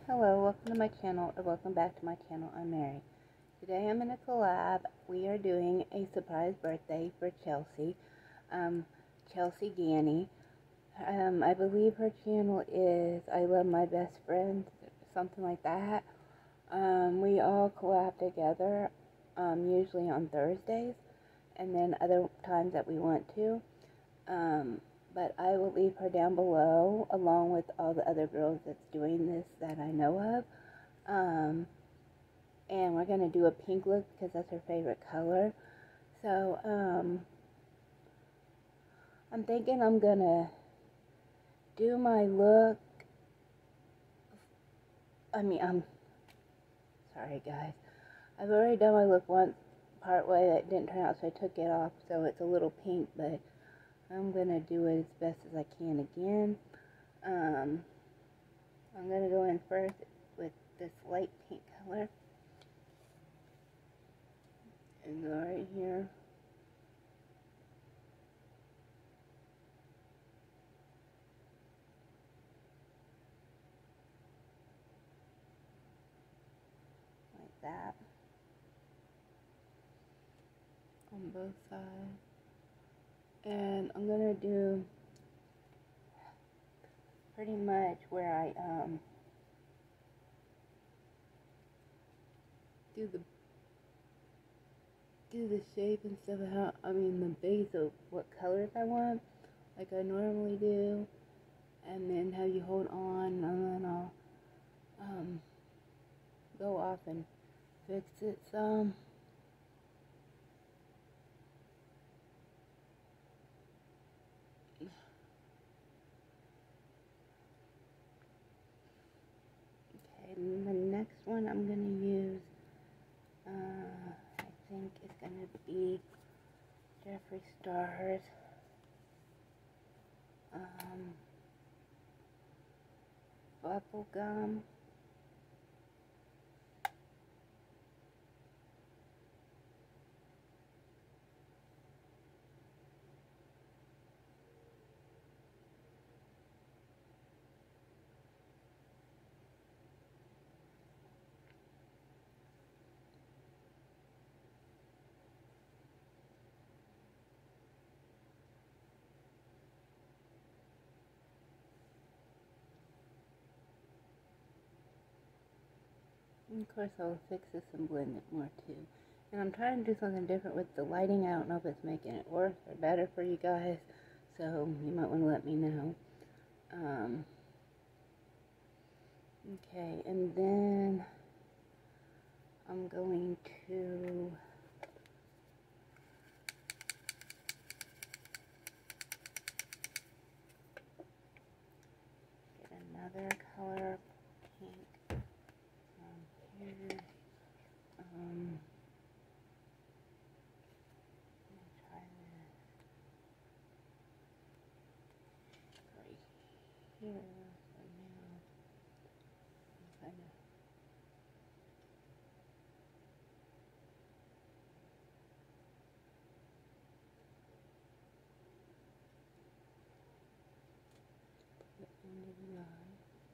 Hello, welcome to my channel, or welcome back to my channel. I'm Mary. Today I'm in a collab. We are doing a surprise birthday for Chelsea. Chelsea Ganny. I believe her channel is I Love My Best Friend, something like that. We all collab together, usually on Thursdays, and then other times that we want to. But I will leave her down below along with all the other girls that's doing this that I know of. And we're going to do a pink look because that's her favorite color. So, I'm thinking I'm going to do my look. Sorry guys. I've already done my look once part way that didn't turn out, so I took it off. So it's a little pink, but I'm going to do it as best as I can again. I'm going to go in first with this light pink color. And go right here. Like that. On both sides. And I'm going to do pretty much where I do the shape and stuff, the base of what colors I want, like I normally do, and then have you hold on, and then I'll go off and fix it some. Okay, and the next one I'm going to use, I think it's going to be Jeffree Star's Bubblegum. And of course I'll fix this and blend it more too. And I'm trying to do something different with the lighting. I don't know if it's making it worse or better for you guys, so you might want to let me know. Okay, and then I'm going to get another color pink here. Try this right here. So now I'm kind of put it under the eye.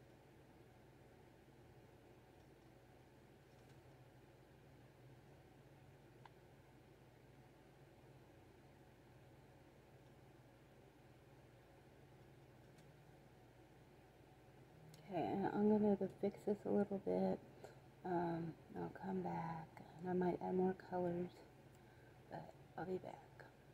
Okay, and I'm going to fix this a little bit. I'll come back, and I might add more colors, but I'll be back.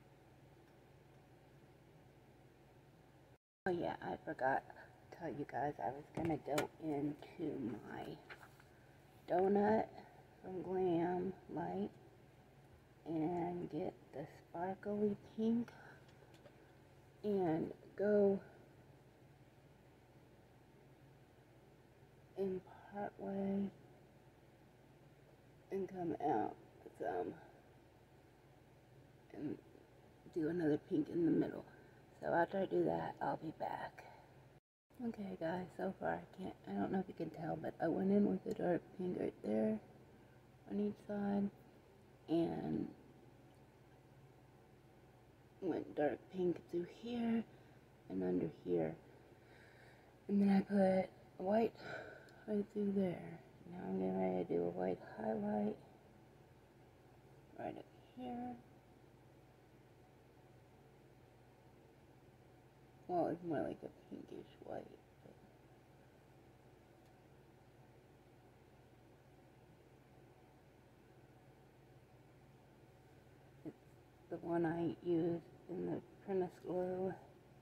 Oh yeah, I forgot to tell you guys I was going to go into my donut from Glam Light and get the sparkly pink and go in part way and come out some and do another pink in the middle. So after I do that, I'll be back. Okay guys, so far I don't know if you can tell, but I went in with the dark pink right there on each side and went dark pink through here and under here. And then I put white right through there. Now I'm getting ready to do a white highlight right up here. Well, it's more like a pinkish white. It's the one I used in the Prentice Glow.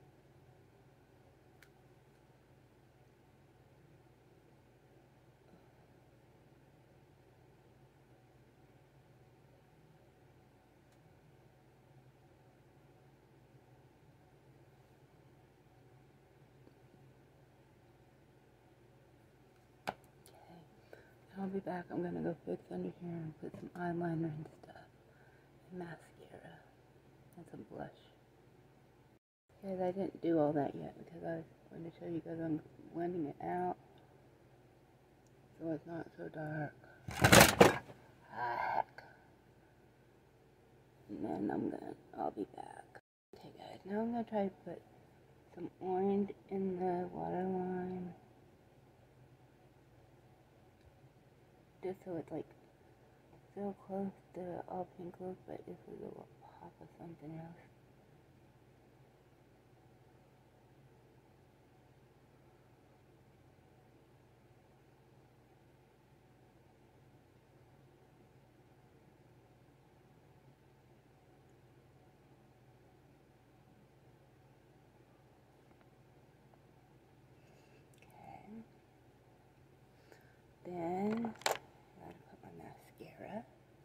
I'll be back. I'm gonna go fix under here and put some eyeliner and stuff, and mascara, and some blush. Guys, I didn't do all that yet because I was going to show you guys I'm blending it out so it's not so dark. Heck. And then I'll be back. Okay guys, now I'm gonna try to put some orange in the waterline. Just so it's like so close to all pink look, but it's a little pop of something else. Okay. Then I gotta put my mascara.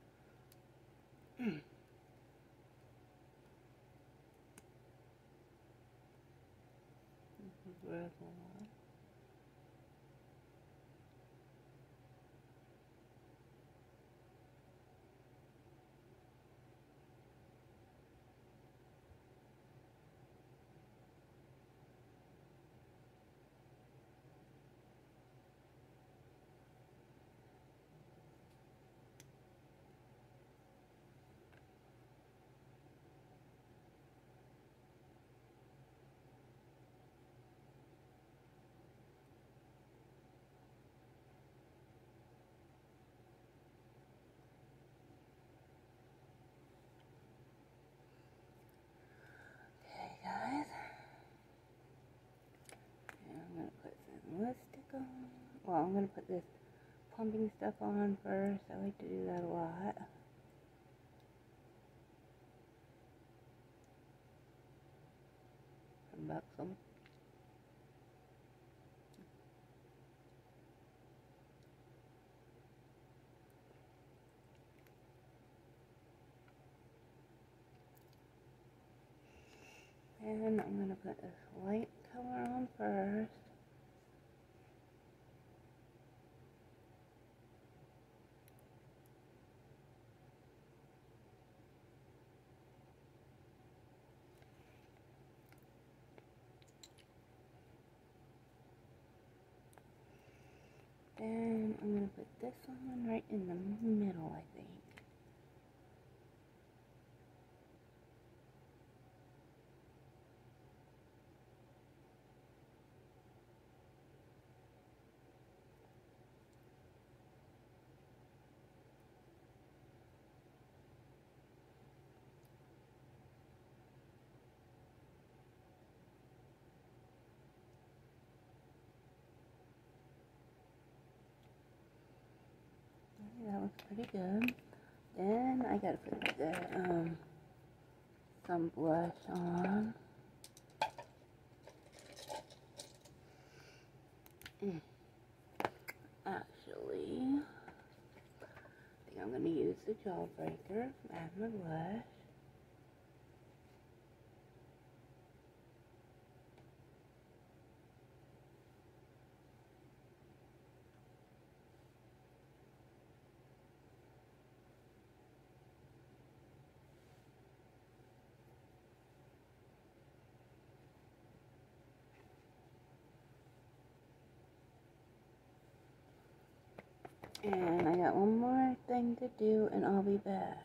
This is Revlon. Okay guys, and I'm gonna put some lipstick on. Well, I'm gonna put this pumping stuff on first. I like to do that a lot. From Buxom. And I'm gonna put this light color on first. Then I'm gonna put this one right in the middle, I think. That looks pretty good. Then I gotta put the some blush on. Actually, I think I'm gonna use the Jawbreaker as my blush. And I got one more thing to do and I'll be back.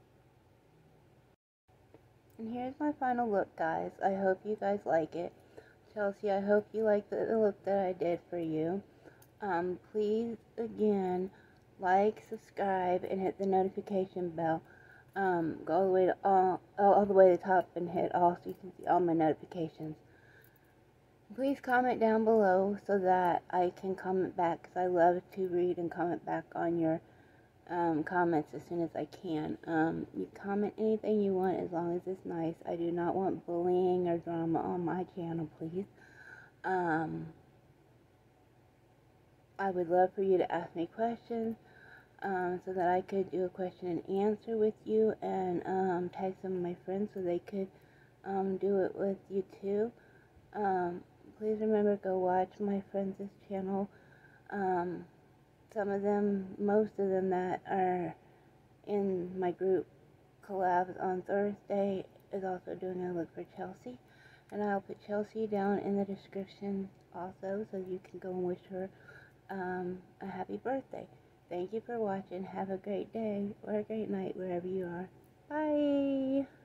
And here's my final look, guys. I hope you guys like it. Chelsea, I hope you like the look that I did for you. Please, again, like, subscribe, and hit the notification bell. Go all the way to all the way to the top and hit all so you can see all my notifications. Please comment down below so that I can comment back, because I love to read and comment back on your comments as soon as I can. You comment anything you want as long as it's nice. I do not want bullying or drama on my channel, please. I would love for you to ask me questions so that I could do a question and answer with you, and tag some of my friends so they could do it with you too. Please remember, go watch my friends' channel. Some of them, most of them that are in my group collabs on Thursday is also doing a look for Chelsea. And I'll put Chelsea down in the description also, so you can go and wish her a happy birthday. Thank you for watching. Have a great day or a great night wherever you are. Bye!